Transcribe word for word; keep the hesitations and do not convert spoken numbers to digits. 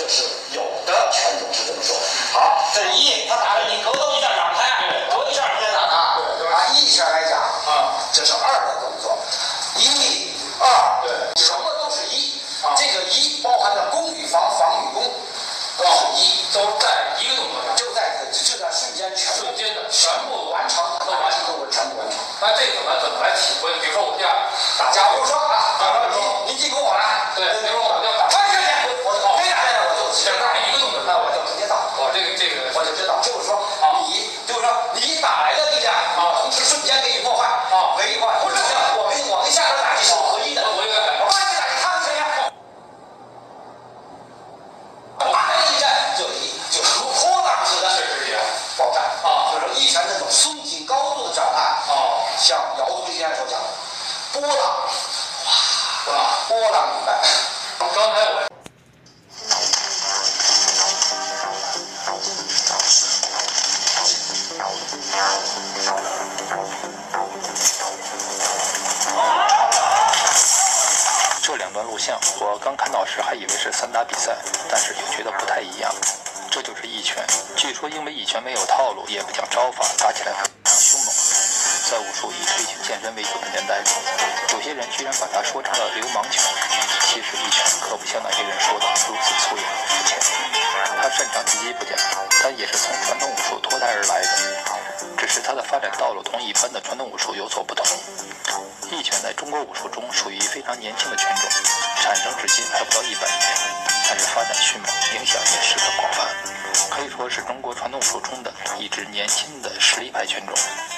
这是有的拳种是这么说。好，这是一，他打了你格斗一下掌开，格一下你再打他。 对， 啊，一拳来讲啊，这是二的动作，一、二，对，什么都是一。这个一包含着攻与防，防与攻，都是一， 都在一个动作上， 就在就在瞬间全瞬间的全部完成，都完成，都全部完成。 那这个怎么怎么来体会？比如说我这样打架， 比如说啊，假如说你你进攻我来， 对，比如说我要打， 快点点，我我非打下来我就想打一个动作， 那我就直接打。 哦，这个这个我就知道，就是说你就是说你打来的力量啊，同时瞬间给你破坏啊， 为破坏，不是我跟我跟下边打击是合一的， 我有点感觉， 我把你打击他们身上。打来一战就一就如波浪似的， 确实也爆炸啊， 就是一拳这种松紧高度的掌态哦， 像姚图今天所讲的波浪， 哇， 波浪一般。 刚才我。 这两段录像，我刚看到时还以为是散打比赛，但是又觉得不太一样。这就是一拳，据说因为一拳没有套路，也不讲招法，打起来非常凶猛。在武术以追求健身为主的年代中，有些人居然把它说成了流氓拳。其实一拳可不像那些人说的如此粗野和肤浅。他擅长击击不假，但也是从传统武术脱胎而来的，只是他的发展道路同一般的传统武术有所不同。一拳在中国武术中属于非常年轻的拳种，产生至今还不到一百年，但是发展迅猛，影响也十分广泛，可以说是中国传统武术中的一支年轻的实力派拳种。